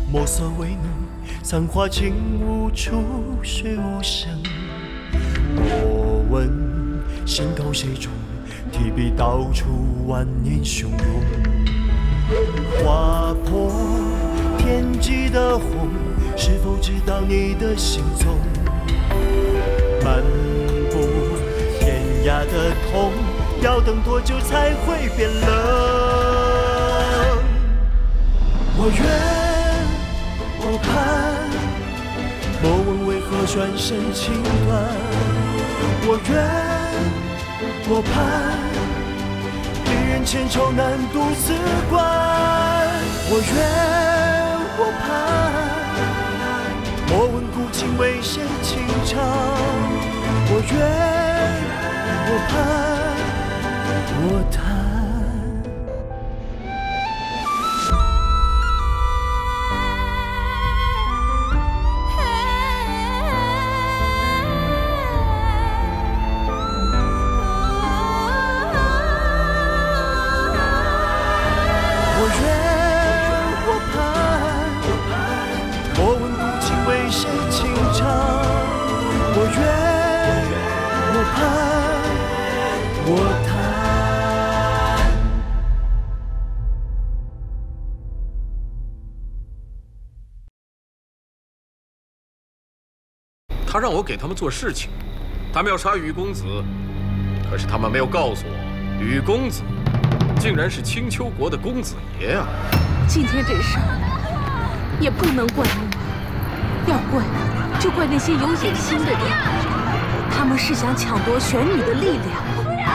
墨色微浓，残花轻舞，出水无声。莫问心头谁种，提笔道出万年汹涌。划破天际的红，是否知道你的行踪？漫步天涯的痛，要等多久才会变冷？我愿，我盼，莫问为何转身情断。我愿，我盼，一人千愁难独自关。我愿，我盼，莫问古今为谁轻唱。我愿，我盼，我叹。 他让我给他们做事情，他们要杀雨公子，可是他们没有告诉我，雨公子竟然是青丘国的公子爷啊！ 今天这事儿也不能怪你，要怪就怪那些有野心的人，他们是想抢夺玄女的力量。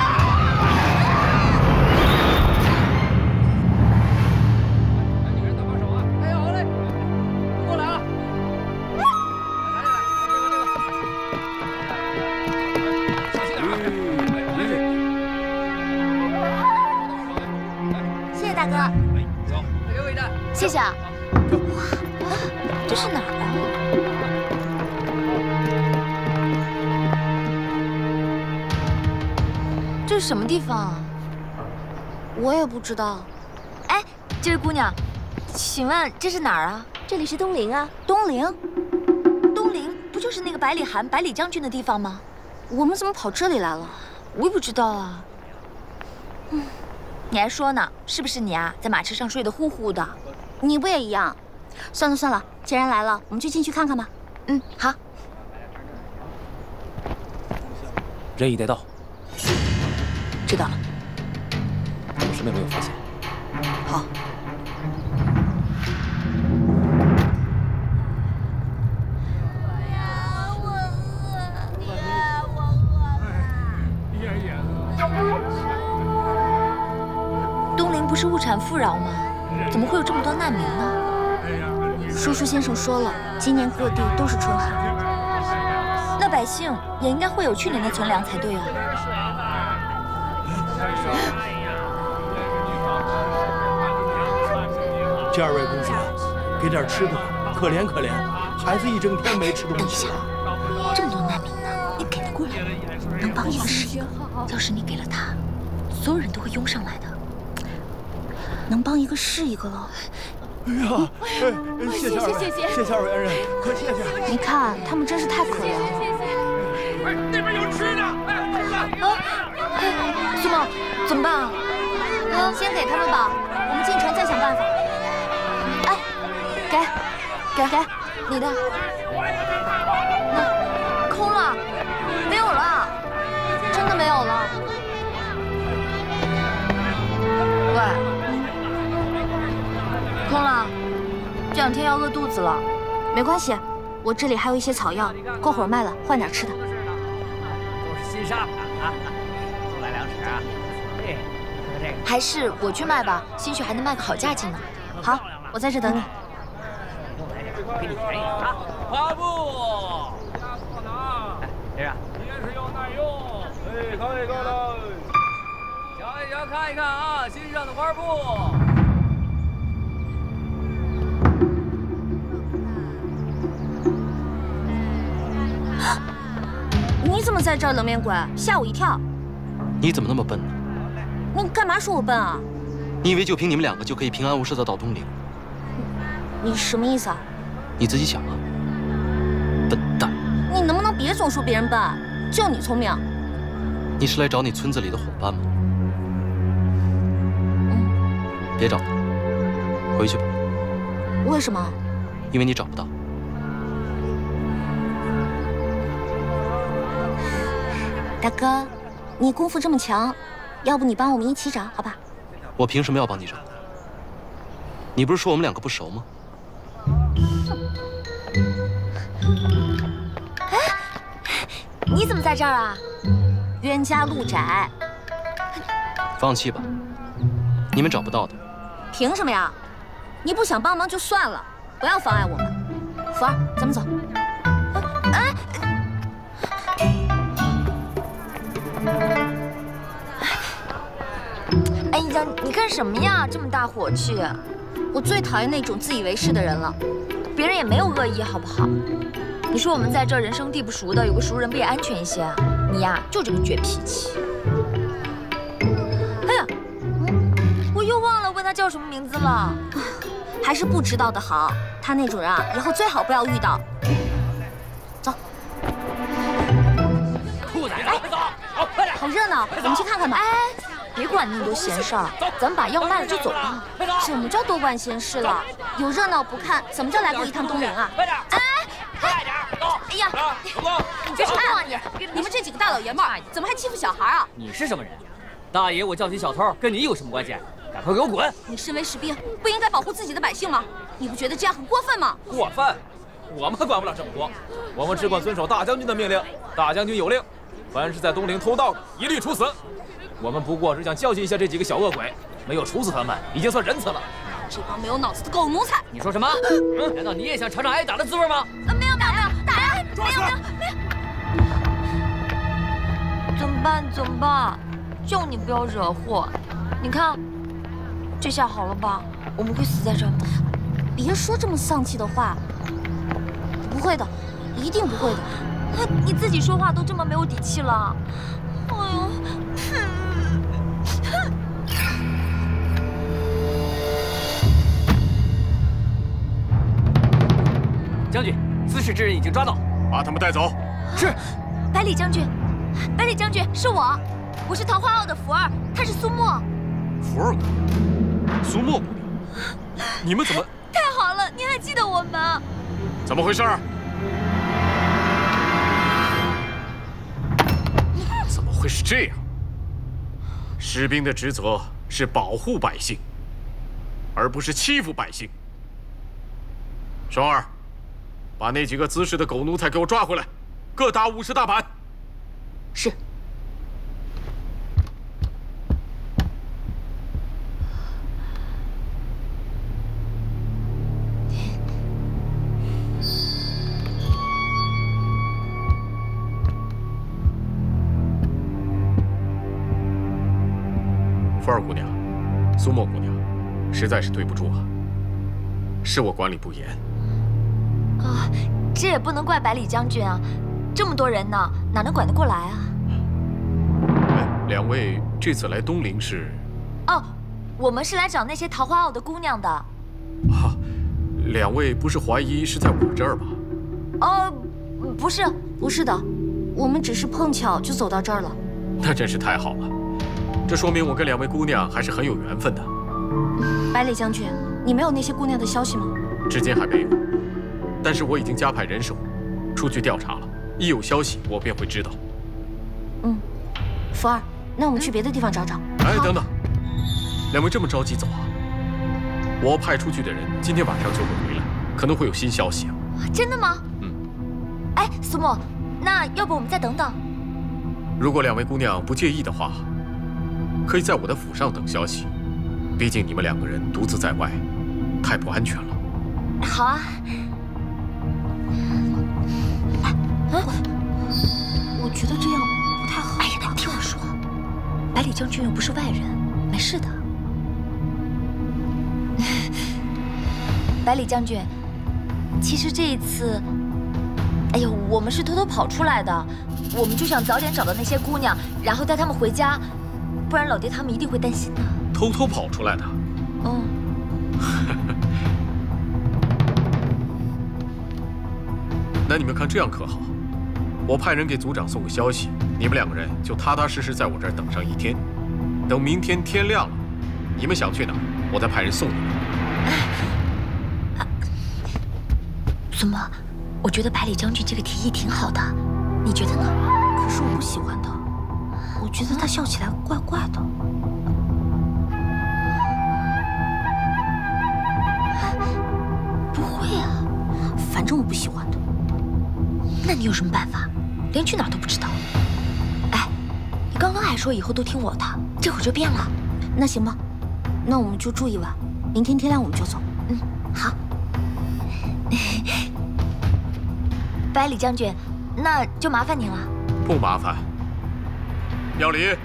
谢谢啊！哇，这是哪儿啊？这是什么地方啊？我也不知道。哎，这位姑娘，请问这是哪儿啊？ 这里是东陵啊。 东陵？东陵不就是那个百里寒、百里将军的地方吗？我们怎么跑这里来了？我也不知道啊。你还说呢，是不是你啊，在马车上睡得呼呼的？ 你不也一样？算了算了，既然来了，我们就进去看看吧。 嗯，好。 人已带到， 知道了。 有什么也没有发现。 好。东陵不是物产富饶吗？ 怎么会有这么多难民呢？ 叔叔先生说了，今年各地都是春旱， 那百姓也应该会有去年的存粮才对啊。 这二位公子，给点吃的吧，可怜可怜，孩子一整天没吃东西。 这么多难民呢，你给得过来吗？能帮一个是一个，要是你给了他，所有人都会拥上来的。 能帮一个是一个了。 哎呀，谢谢二位恩人，可谢谢。 你看他们真是太可怜了。 哎，那边有吃的，哎，吃的。 啊，苏梦，怎么办啊？ 先给他们吧，我们进城再想办法。哎，给， 你的。那空了，没有了， 真的没有了。 喂。 空了，这2天要饿肚子了。 没关系，我这里还有一些草药，过会儿卖了换点吃的。 都是新上的啊，送来粮食啊。对，看看这个。 还是我去卖吧，兴许还能卖个好价钱呢。 好，我在这等你。 用来点，给你便宜啊。花布，哎，这是也是有耐用。哎，看一看了，瞧一瞧，看一看啊，新上的花布。 你怎么在这儿，冷面鬼？吓我一跳！ 你怎么那么笨呢？ 你干嘛说我笨啊？ 你以为就凭你们2个就可以平安无事的到东陵？ 你什么意思啊？ 你自己想啊，笨蛋！ 你能不能别总说别人笨？就你聪明。 你是来找你村子里的伙伴吗？ 嗯。 别找他，回去吧。 为什么？ 因为你找不到。 大哥，你功夫这么强，要不你帮我们一起找，好吧？ 我凭什么要帮你找？你不是说我们两个不熟吗？ 哎，你怎么在这儿啊？ 冤家路窄。 放弃吧，你们找不到的。 凭什么呀？你不想帮忙就算了，不要妨碍我们。福儿，咱们走。哎。 哎呀，你干什么呀？这么大火气！ 我最讨厌那种自以为是的人了。 别人也没有恶意，好不好？你说我们在这儿人生地不熟的，有个熟人不也安全一些啊？你呀，就这个倔脾气。哎呀，我又忘了问他叫什么名字了。 还是不知道的好。他那种人啊，以后最好不要遇到。走。 兔崽子，快走！好，快点！ 好热闹，我们去看看吧。 哎。 别管那么多闲事儿，咱们把药卖了就走吧。 什么叫多管闲事了？有热闹不看，怎么叫来过一趟东陵啊？ 快点！ 哎， 快点！走！ 哎呀，你别说话你！你们这几个大老爷们儿怎么还欺负小孩啊？ 你是什么人？大爷，我叫起小偷，跟你有什么关系？赶快给我滚！ 你身为士兵，不应该保护自己的百姓吗？你不觉得这样很过分吗？ 过分？我们可管不了这么多，我们只管遵守大将军的命令。大将军有令，凡是在东陵偷盗的，一律处死。 我们不过是想教训一下这几个小恶鬼，没有处死他们，已经算仁慈了。 这帮没有脑子的狗奴才！ 你说什么？难道你也想尝尝挨打的滋味吗？ 没有，打呀！ 没有。怎么办？怎么办？就你不要惹祸。你看，这下好了吧？我们会死在这儿吗？ 别说这么丧气的话。不会的，一定不会的。 你自己说话都这么没有底气了。哎呦！ 将军，滋事之人已经抓到， 把他们带走。 是。 百里将军，百里将军，是我是桃花傲的福儿，他是苏沫。 福儿姑娘，苏沫姑娘，你们怎么？ 太好了，您还记得我们？ 怎么回事？怎么会是这样？士兵的职责是保护百姓，而不是欺负百姓。双儿。 把那几个滋事的狗奴才给我抓回来，各打50大板。 是。 福儿姑娘，苏沫姑娘，实在是对不住啊，是我管理不严。 啊，这也不能怪百里将军啊，这么多人呢，哪能管得过来啊？ 哎，两位这次来东陵是？ 哦，我们是来找那些桃花傲的姑娘的。 啊，两位不是怀疑是在我这儿吧？ 哦，不是， 不是的，我们只是碰巧就走到这儿了。 那真是太好了，这说明我跟两位姑娘还是很有缘分的。 百里将军，你没有那些姑娘的消息吗？ 至今还没有。 但是我已经加派人手，出去调查了。一有消息，我便会知道。 嗯，福儿，那我们去别的地方找找。 哎，等等，两位这么着急走啊？我派出去的人今天晚上就会回来，可能会有新消息啊。 真的吗？ 嗯。 哎，苏沫，那要不我们再等等？ 如果两位姑娘不介意的话，可以在我的府上等消息。毕竟你们两个人独自在外，太不安全了。 好啊。 我觉得这样不太好。 哎呀，你听我说，百里将军又不是外人，没事的。百里将军，其实这一次，哎呦，我们是偷偷跑出来的，我们就想早点找到那些姑娘，然后带她们回家，不然老爹他们一定会担心的。 偷偷跑出来的？ 嗯。 那你们看这样可好？我派人给组长送个消息，你们2个人就踏踏实实在我这儿等上1天，等明天天亮了，你们想去哪儿，我再派人送你们。 孙墨，我觉得百里将军这个提议挺好的，你觉得呢？ 可是我不喜欢他，我觉得他笑起来怪怪的。 不会啊， 反正我不喜欢他。 那你有什么办法？连去哪儿都不知道。哎，你刚刚还说以后都听我的，这会儿就变了。 那行吧，那我们就住1晚，明天天亮我们就走。 嗯，好。百里将军，那就麻烦您了。 不麻烦。要离。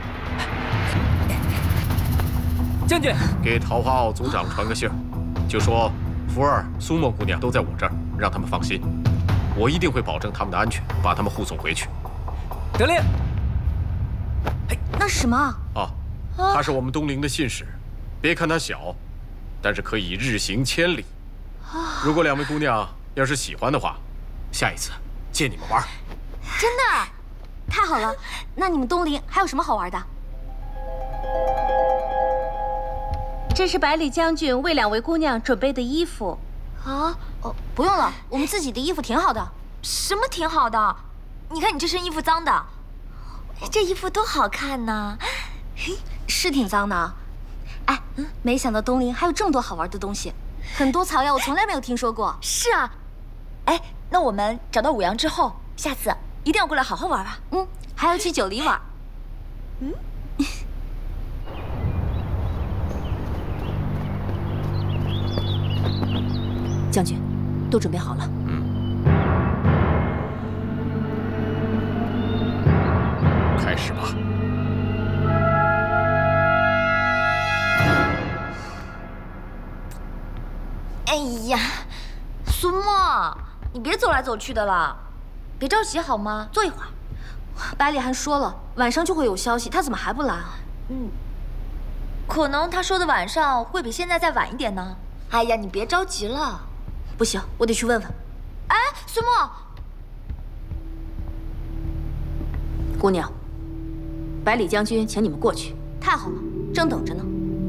将军， 给桃花坳组长传个信儿，就说福儿、苏沫姑娘都在我这儿，让他们放心。我一定会保证他们的安全，把他们护送回去。 得令。 那是什么？ 啊，他是我们东陵的信使，别看他小，但是可以日行千里。如果2位姑娘要是喜欢的话，下一次借你们玩。 真的？太好了！那你们东陵还有什么好玩的？ 这是百里将军为2位姑娘准备的衣服。 啊？哦，不用了，我们自己的衣服挺好的。 什么挺好的？你看你这身衣服脏的，这衣服多好看呢。 是挺脏的。哎，没想到东陵还有这么多好玩的东西，很多草药我从来没有听说过。 是啊。哎，那我们找到五阳之后，下次一定要过来好好玩玩。 嗯，还要去九黎玩。 嗯。 将军，都准备好了。 开始吧。 哎呀，孙墨，你别走来走去的了，别着急好吗？坐一会儿。 百里寒说了，晚上就会有消息，他怎么还不来啊？ 可能他说的晚上会比现在再晚一点呢。哎呀，你别着急了。 不行，我得去问问。 哎，孙墨， 姑娘，百里将军请你们过去。太好了，正等着呢。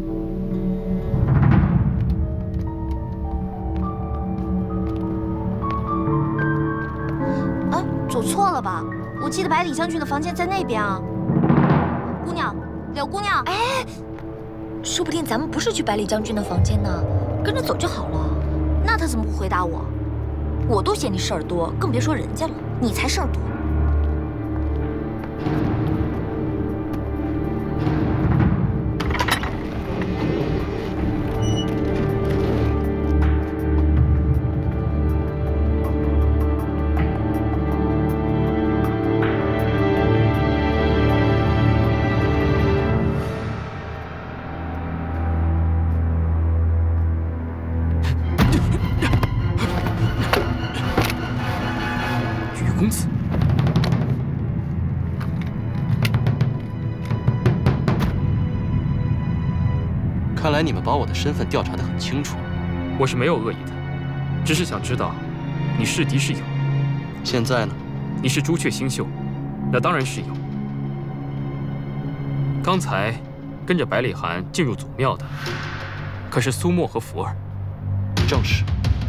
啊，走错了吧？我记得百里将军的房间在那边啊。姑娘，柳姑娘， 哎，说不定咱们不是去百里将军的房间呢，跟着走就好了。 那他怎么不回答我？ 我都嫌你事儿多，更别说人家了。 你才事儿多。 公子，看来你们把我的身份调查得很清楚。 我是没有恶意的，只是想知道你是敌是友。 现在呢？ 你是朱雀星宿，那当然是友。刚才跟着百里寒进入祖庙的，可是苏沫和福儿。 正是。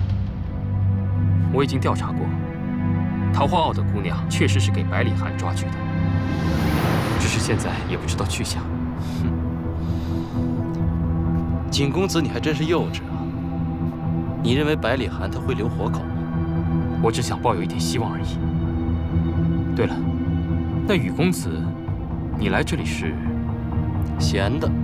我已经调查过。桃花坳的姑娘确实是给百里寒抓去的，只是现在也不知道去向。 景公子，你还真是幼稚啊！你认为百里寒他会留活口吗？ 我只想抱有一点希望而已。对了，那宇公子，你来这里是？ 闲的。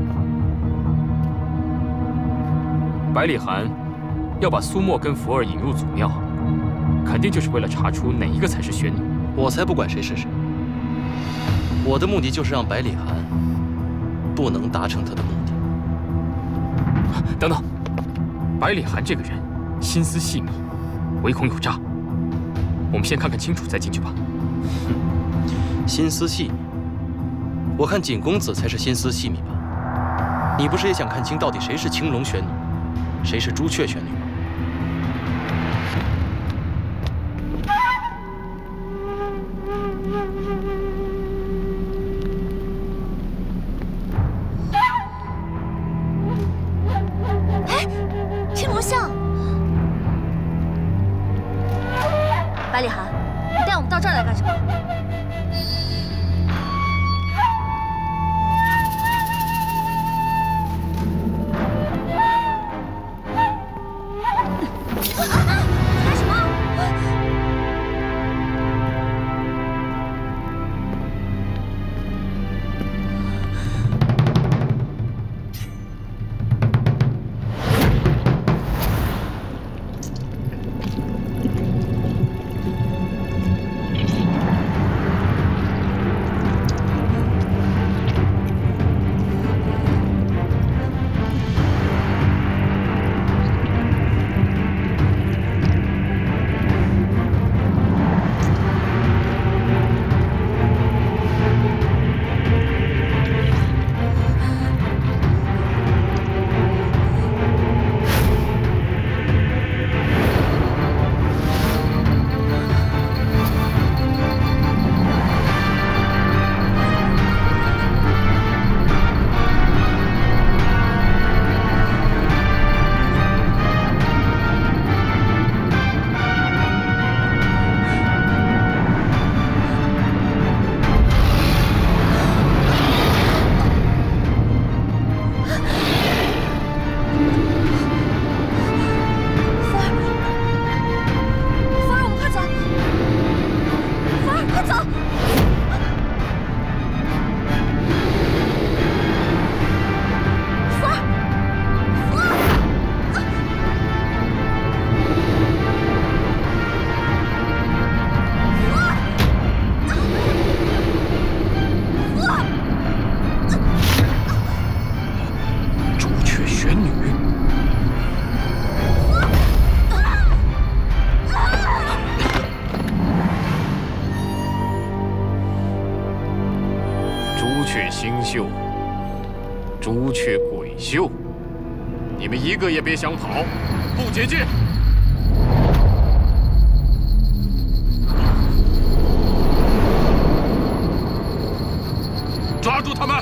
百里寒要把苏沫跟福儿引入祖庙。肯定就是为了查出哪一个才是玄女。 我才不管谁是谁，我的目的就是让百里寒不能达成他的目的。 等等，百里寒这个人心思细密，唯恐有诈。我们先看看清楚再进去吧。 心思细密，我看景公子才是心思细密吧？你不是也想看清到底谁是青龙玄女，谁是朱雀玄女吗？ 百里寒，你带我们到这儿来干什么？干什么？ 星宿、朱雀鬼宿，你们一个也别想跑，不解禁！抓住他们！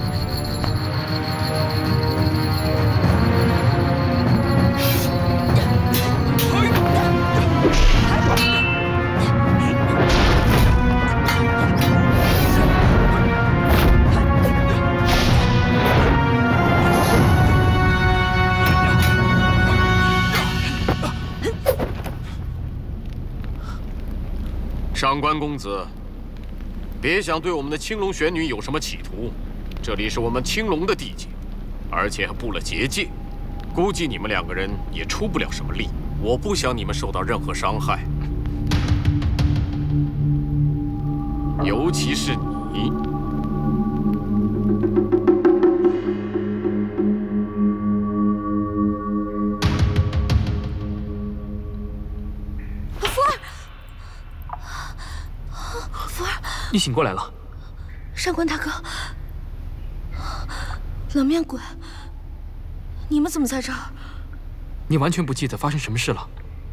上官公子，别想对我们的青龙玄女有什么企图。这里是我们青龙的地界，而且还布了结界，估计你们两个人也出不了什么力。我不想你们受到任何伤害，尤其是你。 你醒过来了， 上官大哥，冷面鬼，你们怎么在这儿？ 你完全不记得发生什么事了？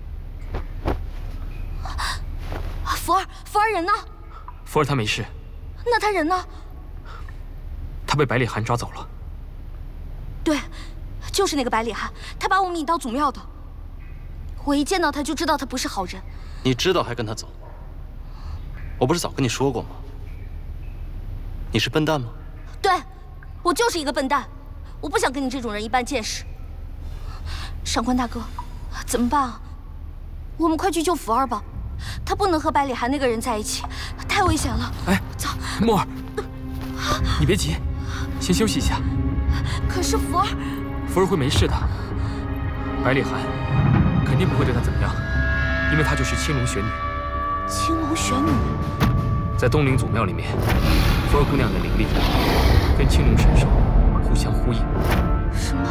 福儿人呢？ 福儿他没事。 那他人呢？ 他被百里寒抓走了。 对，就是那个百里寒，他把我们引到祖庙的。我一见到他就知道他不是好人。 你知道还跟他走？我不是早跟你说过吗？你是笨蛋吗？ 对，我就是一个笨蛋。我不想跟你这种人一般见识。上官大哥，怎么办啊？我们快去救福儿吧，他不能和百里寒那个人在一起，太危险了。 哎， 走， 墨儿，你别急，先休息一下。 可是福儿会没事的，百里寒肯定不会对他怎么样，因为她就是青龙玄女。 青龙玄女， 在东陵祖庙里面，福儿姑娘的灵力跟青龙神兽互相呼应。 什么？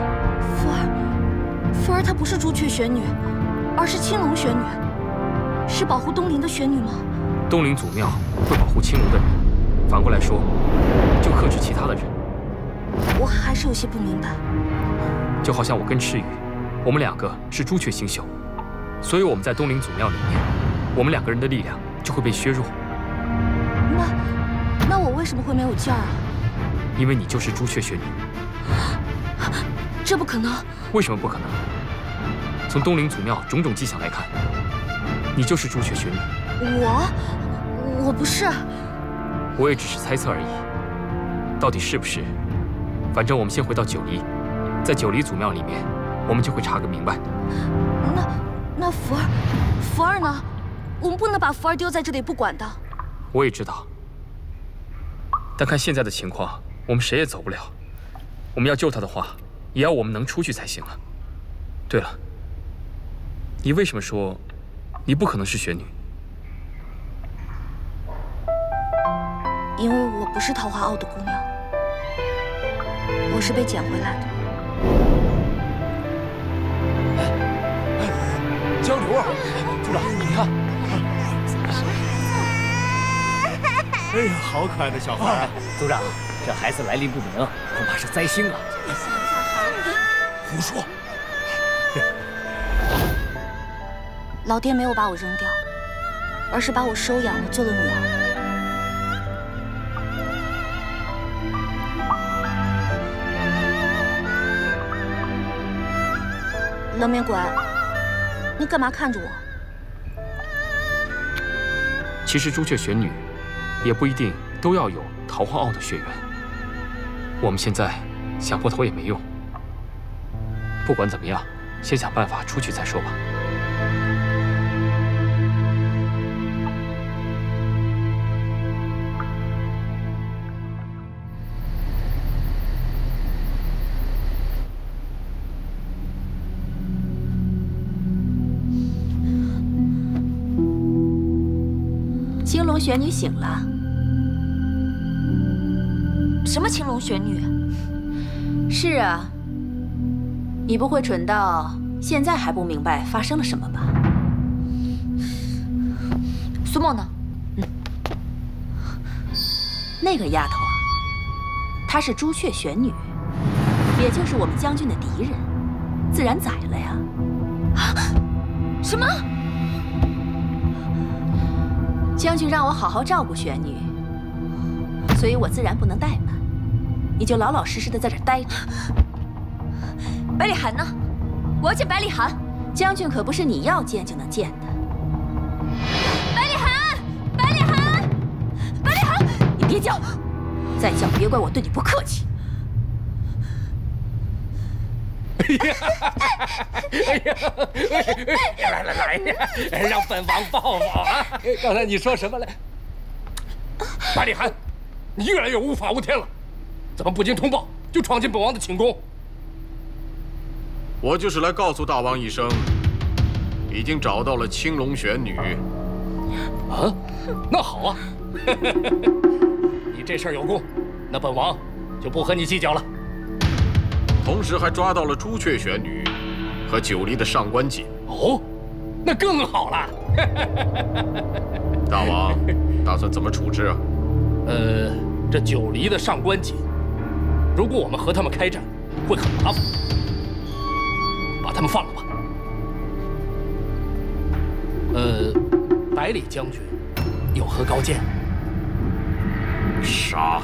福儿她不是朱雀玄女，而是青龙玄女，是保护东陵的玄女吗？ 东陵祖庙会保护青龙的人，反过来说，就克制其他的人。 我还是有些不明白。 就好像我跟赤羽，我们两个是朱雀星宿，所以我们在东陵祖庙里面，我们两个人的力量就会被削弱。 那我为什么会没有劲儿啊？ 因为你就是朱雀玄女。 这不可能！ 为什么不可能？从东陵祖庙种种迹象来看， 你就是朱雀玄女。 我不是。 我也只是猜测而已，到底是不是？反正我们先回到九黎，在九黎祖庙里面，我们就会查个明白。 那福儿呢？我们不能把福儿丢在这里不管的。 我也知道，但看现在的情况，我们谁也走不了。我们要救她的话，也要我们能出去才行啊。对了，你为什么说你不可能是玄女？ 因为我不是桃花傲的姑娘，我是被捡回来的。 江流啊，组长，你看。 哎呀，好可爱的小孩啊！ 组长，这孩子来历不明，恐怕是灾星啊！ 胡说！ 老爹没有把我扔掉，而是把我收养了，做了女儿。冷面鬼，你干嘛看着我？ 其实朱雀玄女也不一定都要有桃花傲的血缘。我们现在想破头也没用。不管怎么样，先想办法出去再说吧。 青龙玄女醒了。 什么青龙玄女？ 是啊，你不会蠢到现在还不明白发生了什么吧？ 苏沫呢？ 那个丫头啊，她是朱雀玄女，也就是我们将军的敌人，自然宰了呀。 啊？什么？ 将军让我好好照顾玄女，所以我自然不能怠慢。你就老老实实的在这儿待着。 百里寒呢？我要见百里寒。 将军可不是你要见就能见的。 百里寒，百里寒，百里寒！ 你别叫，再叫别怪我对你不客气。 来，让本王抱抱啊！刚才你说什么来？百里寒，你越来越无法无天了，怎么不经通报就闯进本王的寝宫？ 我就是来告诉大王一声，已经找到了青龙玄女。 啊，那好啊，你这事儿有功，那本王就不和你计较了。 同时还抓到了朱雀玄女和九黎的上官锦。 哦，那更好了。 大王打算怎么处置啊？ 这九黎的上官锦，如果我们和他们开战，会很麻烦，把他们放了吧。百里将军有何高见？ 杀！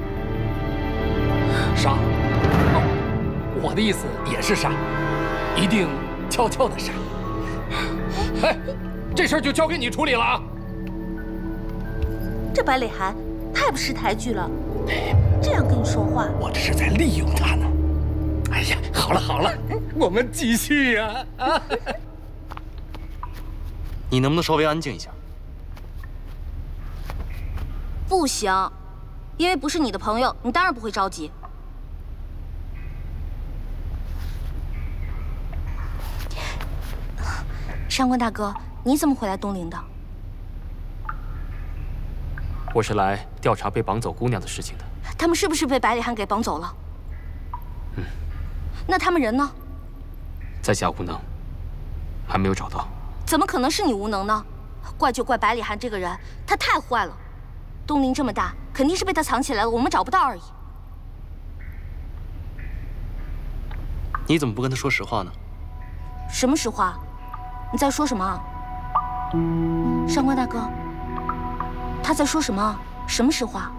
杀！哦，我的意思也是杀，一定悄悄的杀。哎，这事儿就交给你处理了啊！ 这百里寒太不识抬举了，这样跟你说话。 我这是在利用他呢。哎呀，好了好了，我们继续呀！啊！ 你能不能稍微安静一下？ 不行，因为不是你的朋友，你当然不会着急。上官大哥，你怎么会来东陵的？ 我是来调查被绑走姑娘的事情的。 他们是不是被百里寒给绑走了？那他们人呢？ 在下无能，还没有找到。 怎么可能是你无能呢？怪就怪百里寒这个人，他太坏了。东陵这么大，肯定是被他藏起来了，我们找不到而已。 你怎么不跟他说实话呢？ 什么实话？你在说什么啊？上官大哥，他在说什么？什么实话？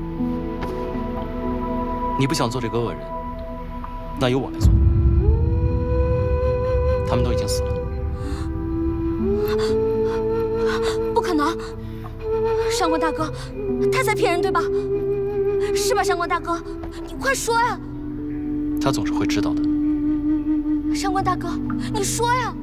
你不想做这个恶人，那由我来做。他们都已经死了。 么？上官大哥，他在骗人对吧？是吧，上官大哥？你快说呀！ 他总是会知道的。 上官大哥，你说呀！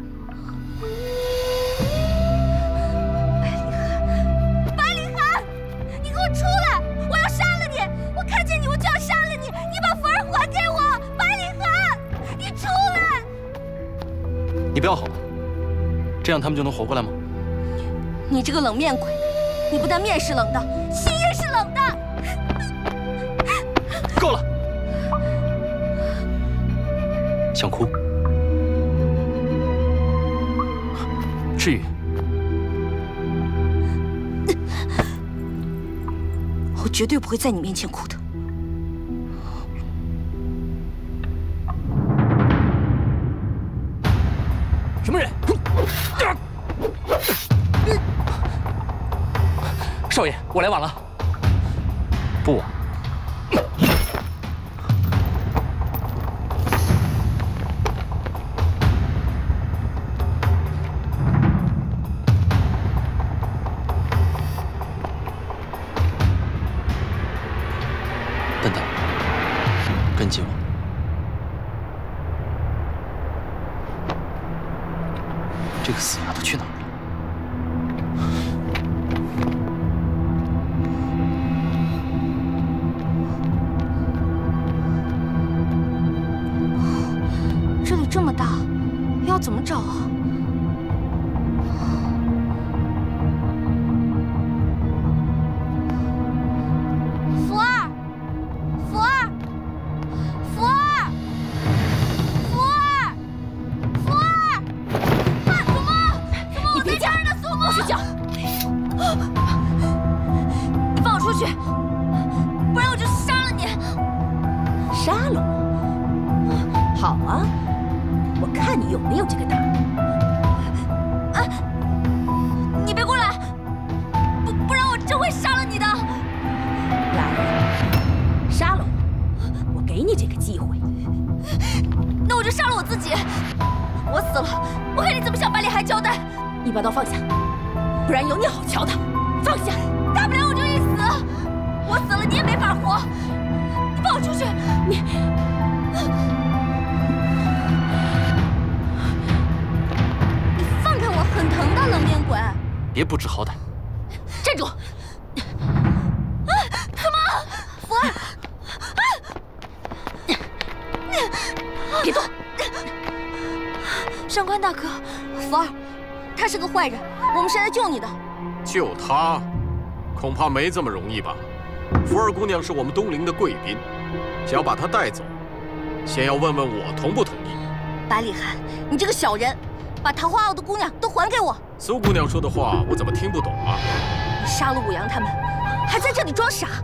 白礼涵，你给我出来！我要杀了你！我看见你我就要杀了你！你把符儿还给我！白礼涵，你出来！ 你不要吼了，这样他们就能活过来吗？ 你这个冷面鬼，你不但面是冷的，心也是冷的。 够了！想哭？ 至于？ 我绝对不会在你面前哭的。 什么人？少爷，我来晚了。 不晚。笨蛋，跟紧我。这个死丫头去哪儿了？ 这里这么大，要怎么找啊？福儿，福儿，福儿，福儿，福儿！祖母，祖母，我在这儿呢，祖母！我去叫。你放我出去，不然我就杀了你！ 杀了我？好啊！我看你有没有这个胆儿！ 啊！你别过来，不然我真会杀了你的！ 来，杀了我，我给你这个机会。 那我就杀了我自己。我死了，我看你怎么向百里涵交代。 你把刀放下，不然有你好瞧的。放下！ 大不了我就一死，我死了你也没法活。你放我出去！你放开我，很疼的，冷面鬼！ 别不知好歹！ 站住！怎么？福儿！别动！上官大哥，福儿，他是个坏人，我们是来救你的。 救他，恐怕没这么容易吧？福儿姑娘是我们东陵的贵宾，想要把她带走，先要问问我同不同意。 百里涵，你这个小人，把桃花傲的姑娘都还给我！ 苏姑娘说的话我怎么听不懂啊？ 你杀了武阳他们，还在这里装傻？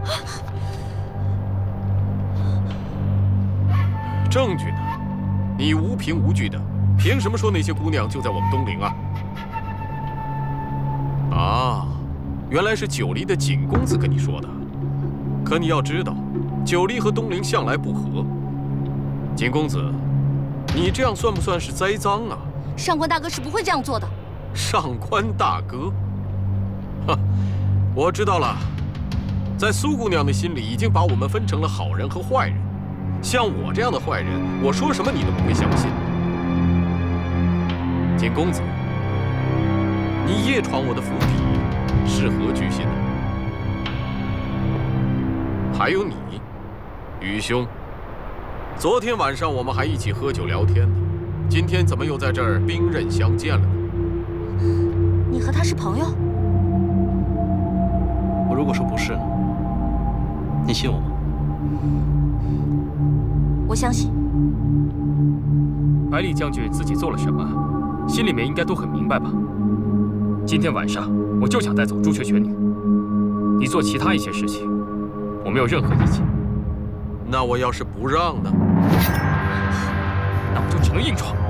证据呢？你无凭无据的，凭什么说那些姑娘就在我们东陵啊？啊，原来是九黎的景公子跟你说的。可你要知道，九黎和东陵向来不和。景公子，你这样算不算是栽赃啊？ 上官大哥是不会这样做的。 上官大哥，哈，我知道了，在苏姑娘的心里已经把我们分成了好人和坏人。像我这样的坏人，我说什么你都不会相信。景公子，你夜闯我的府邸，是何居心呢？还有你，宇兄，昨天晚上我们还一起喝酒聊天呢，今天怎么又在这儿兵刃相见了呢？ 你和他是朋友？ 我如果说不是呢？你信我吗？ 我相信。 百里将军自己做了什么，心里面应该都很明白吧？今天晚上我就想带走朱雀玄女，你做其他一些事情，我没有任何意见。 那我要是不让呢？ 那我就只能硬闯。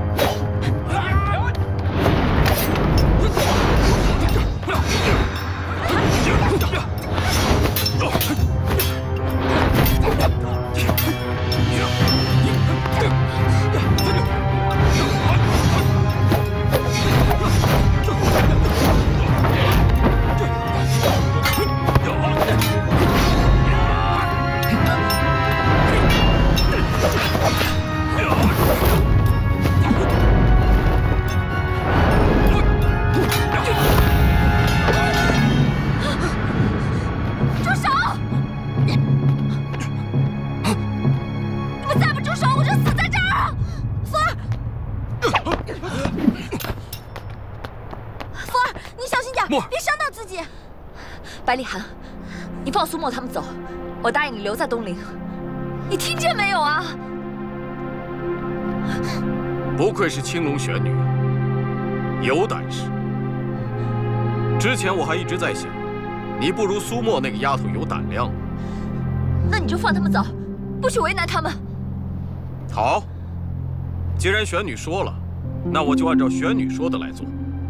墨儿， 别伤到自己。 百里寒，你放苏沫他们走，我答应你留在东陵。你听见没有啊？ 不愧是青龙玄女，有胆识。之前我还一直在想，你不如苏沫那个丫头有胆量。 那你就放他们走，不许为难他们。 好，既然玄女说了，那我就按照玄女说的来做。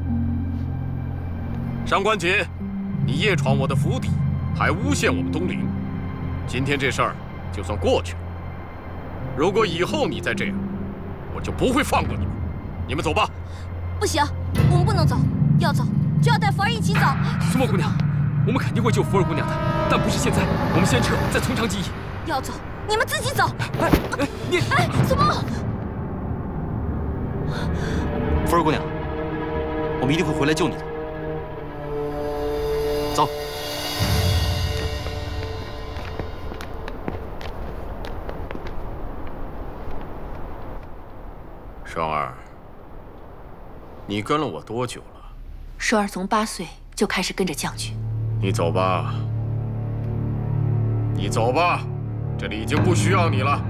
上官锦，你夜闯我的府邸，还诬陷我们东陵，今天这事儿就算过去了。如果以后你再这样，我就不会放过你们。你们走吧。 不行，我们不能走，要走就要带福儿一起走。 苏沫姑娘，我们肯定会救福儿姑娘的，但不是现在，我们先撤，再从长计议。 要走，你们自己走。 你， 苏沫， 福儿姑娘，我们一定会回来救你的。走。 双儿，你跟了我多久了？ 双儿从8岁就开始跟着将军。 你走吧，你走吧，这里已经不需要你了。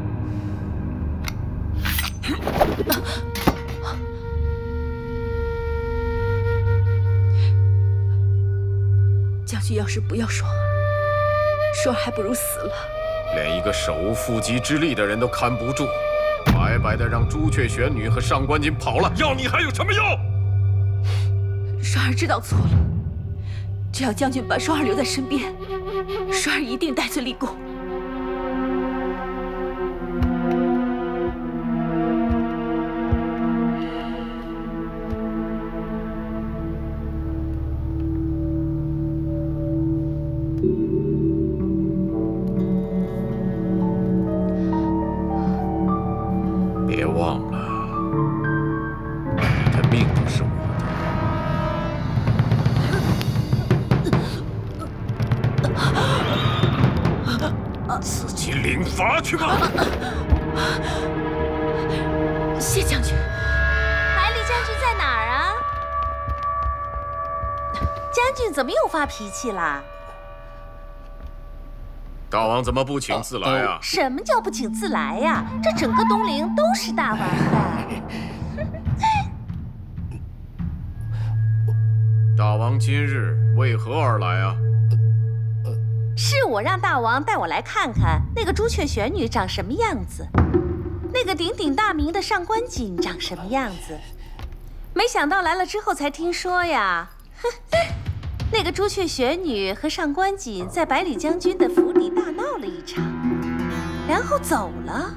将军要是不要双儿，双儿还不如死了。 连一个手无缚鸡之力的人都看不住，白白的让朱雀玄女和上官锦跑了，要你还有什么用？ 双儿知道错了，只要将军把双儿留在身边，双儿一定戴罪立功。 别忘了，你的命不是我的。自己领罚去吧。 谢将军。 百里将军在哪儿啊？将军怎么又发脾气啦？ 大王怎么不请自来啊？ 什么叫不请自来呀？这整个东陵都是大王的。 大王今日为何而来啊？ 是我让大王带我来看看那个朱雀玄女长什么样子，那个鼎鼎大名的上官锦长什么样子。没想到来了之后才听说呀，那个朱雀玄女和上官锦在百里将军的府里大闹了一场，然后走了。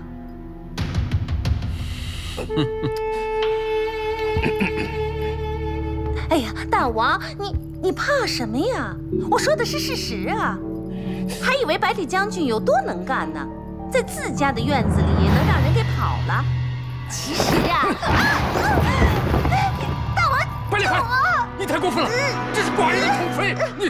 哎呀，大王，你怕什么呀？我说的是事实啊！还以为百里将军有多能干呢，在自家的院子里能让人给跑了。其实呀，大王， 百里寒，你太过分了，这是寡人的宠妃，你。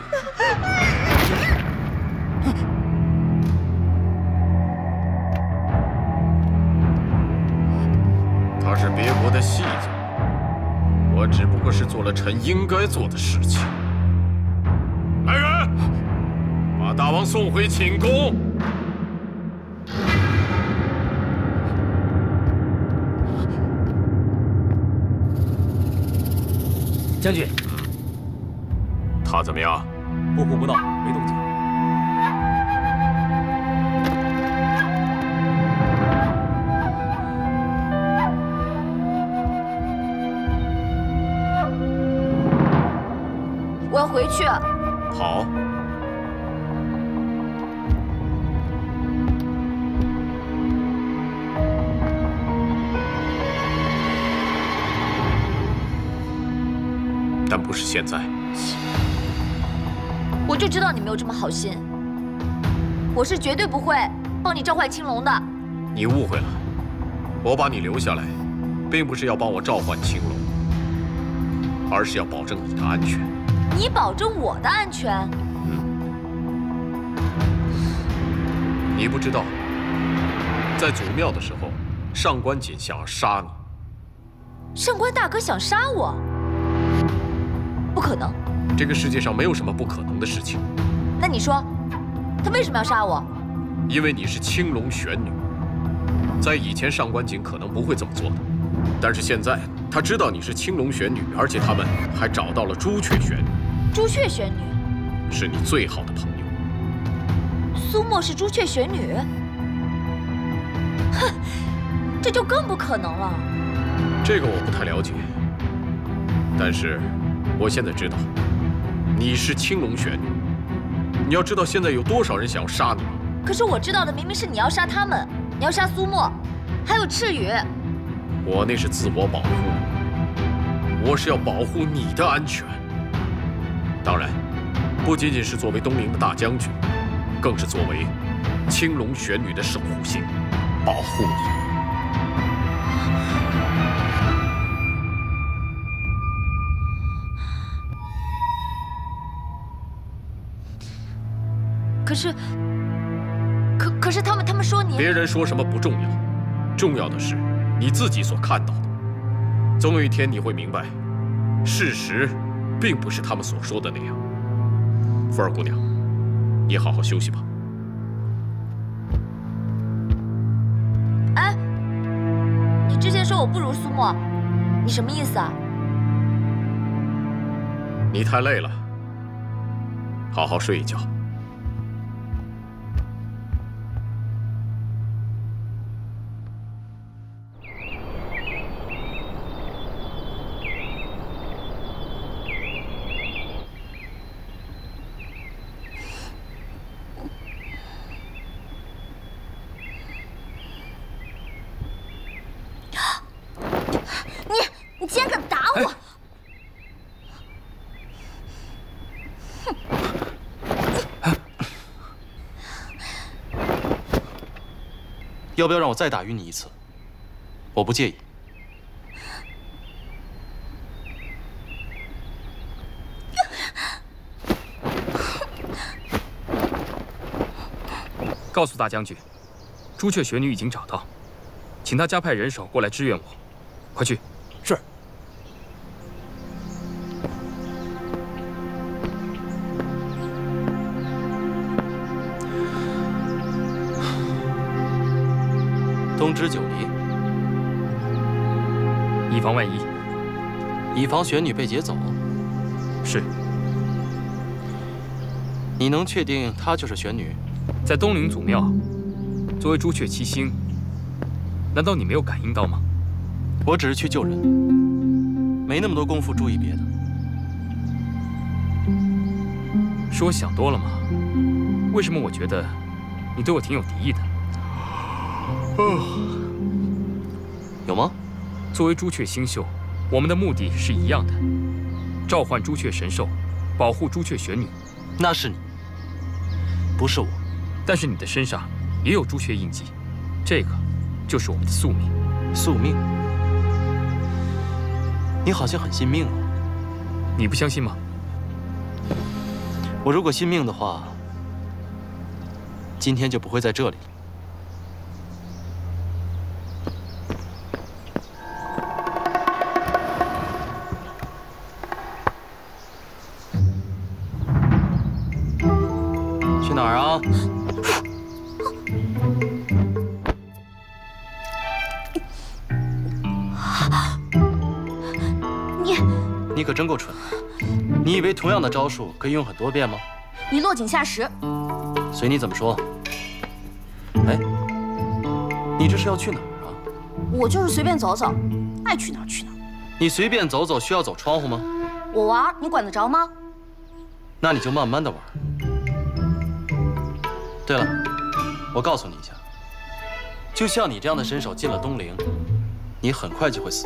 他是别国的戏子，我只不过是做了臣应该做的事情。来人，把大王送回寝宫。 将军， 他怎么样？ 不哭不闹，没动静。 我要回去。 好。但不是现在。 我就知道你没有这么好心，我是绝对不会帮你召唤青龙的。 你误会了，我把你留下来，并不是要帮我召唤青龙，而是要保证你的安全。 你保证我的安全？ 你不知道，在祖庙的时候，上官锦想要杀你。 上官大哥想杀我？不可能， 这个世界上没有什么不可能的事情。 那你说，他为什么要杀我？ 因为你是青龙玄女。在以前，上官景可能不会这么做的，但是现在他知道你是青龙玄女，而且他们还找到了朱雀玄女。 朱雀玄女是你最好的朋友。 苏沫是朱雀玄女？哼，这就更不可能了。 这个我不太了解，但是我现在知道，你是青龙玄女。你要知道现在有多少人想要杀你。 可是我知道的明明是你要杀他们，你要杀苏沫，还有赤羽。 我那是自我保护，我是要保护你的安全。当然，不仅仅是作为东陵的大将军，更是作为青龙玄女的守护星，保护你。 可是他们说你…… 别人说什么不重要，重要的是你自己所看到的。总有一天你会明白，事实并不是他们所说的那样。福儿姑娘，你好好休息吧。 哎，你之前说我不如苏沫，你什么意思啊？ 你太累了，好好睡一觉。 你竟然敢打我！ 要不要让我再打晕你一次？我不介意。 告诉大将军，朱雀玄女已经找到，请他加派人手过来支援我。快去！ 是。 东之九离， 以防万一， 以防玄女被劫走。 是。 你能确定她就是玄女？ 在东陵祖庙，作为朱雀七星，难道你没有感应到吗？ 我只是去救人，没那么多功夫注意别的。 是我想多了吗？为什么我觉得你对我挺有敌意的？ 有吗？ 作为朱雀星宿，我们的目的是一样的，召唤朱雀神兽，保护朱雀玄女。 那是你，不是我。 但是你的身上也有朱雀印记，这个就是我们的宿命。 宿命？你好像很信命啊。 你不相信吗？ 我如果信命的话，今天就不会在这里了。去哪儿啊？你可真够蠢的！你以为同样的招数可以用很多遍吗？ 你落井下石。 随你怎么说。哎，你这是要去哪儿啊？ 我就是随便走走，爱去哪儿去哪儿。 你随便走走需要走窗户吗？ 我玩，你管得着吗？ 那你就慢慢的玩。对了，我告诉你一下，就像你这样的身手进了东陵，你很快就会死。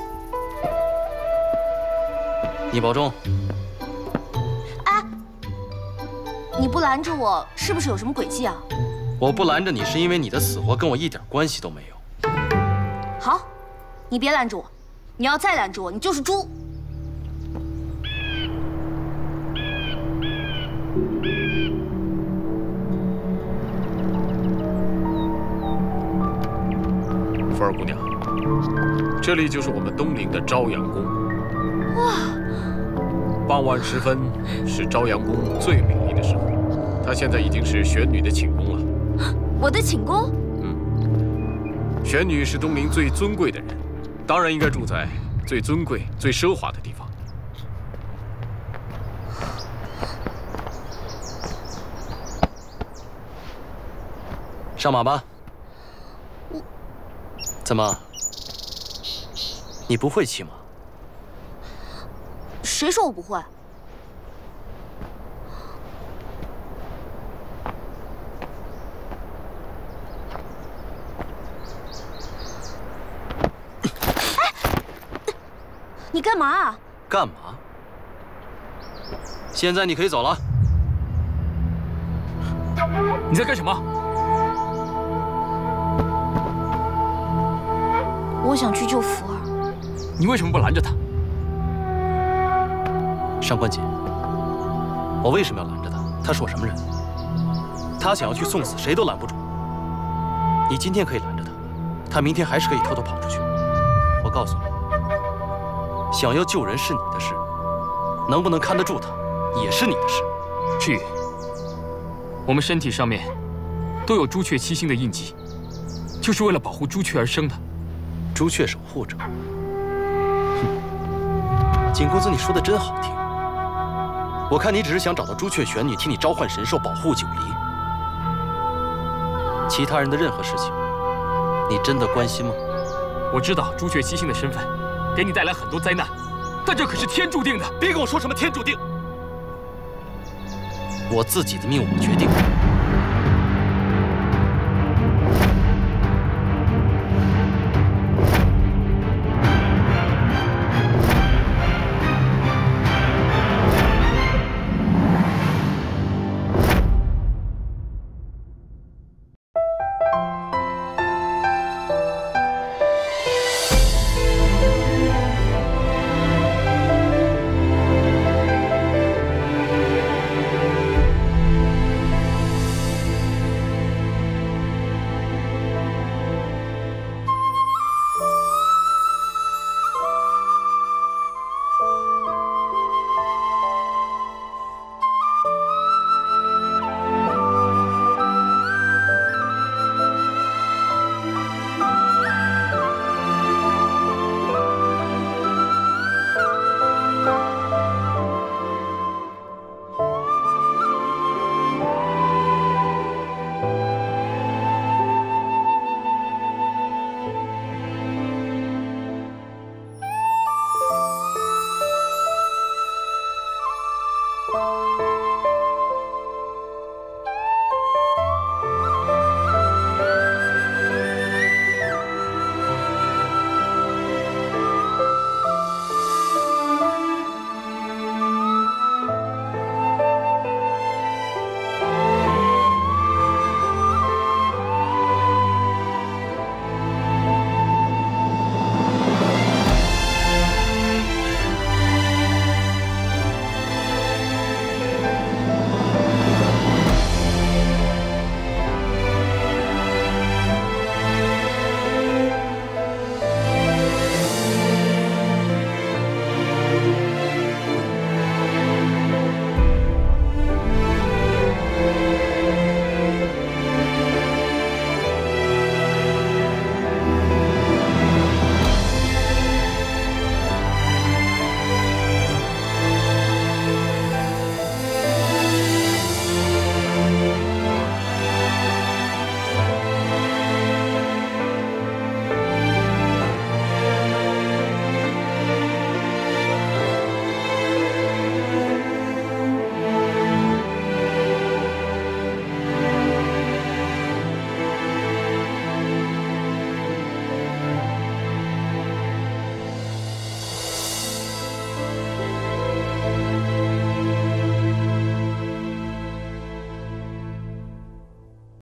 你保重。 哎，你不拦着我，是不是有什么诡计啊？ 我不拦着你，是因为你的死活跟我一点关系都没有。 好，你别拦着我，你要再拦着我，你就是猪。 福儿姑娘，这里就是我们东陵的朝阳宫。 哇！ 傍晚时分是朝阳宫最美丽的时候，她现在已经是玄女的寝宫了。 我的寝宫？ 玄女是东陵最尊贵的人，当然应该住在最尊贵、最奢华的地方。 上马吧。怎么？你不会骑马？ 谁说我不会？你干嘛啊？ 干嘛？现在你可以走了。 你在干什么？ 我想去救福儿。 你为什么不拦着他？ 上官锦，我为什么要拦着他？他是我什么人？他想要去送死，谁都拦不住。你今天可以拦着他，他明天还是可以偷偷跑出去。我告诉你，想要救人是你的事，能不能看得住他，也是你的事。 赤羽，我们身体上面都有朱雀七星的印记，就是为了保护朱雀而生的。 朱雀守护者。景公子，你说的真好听。我看你只是想找到朱雀玄女替你召唤神兽，保护九黎。其他人的任何事情，你真的关心吗？ 我知道朱雀七星的身份，给你带来很多灾难，但这可是天注定的。 别跟我说什么天注定，我自己的命我决定。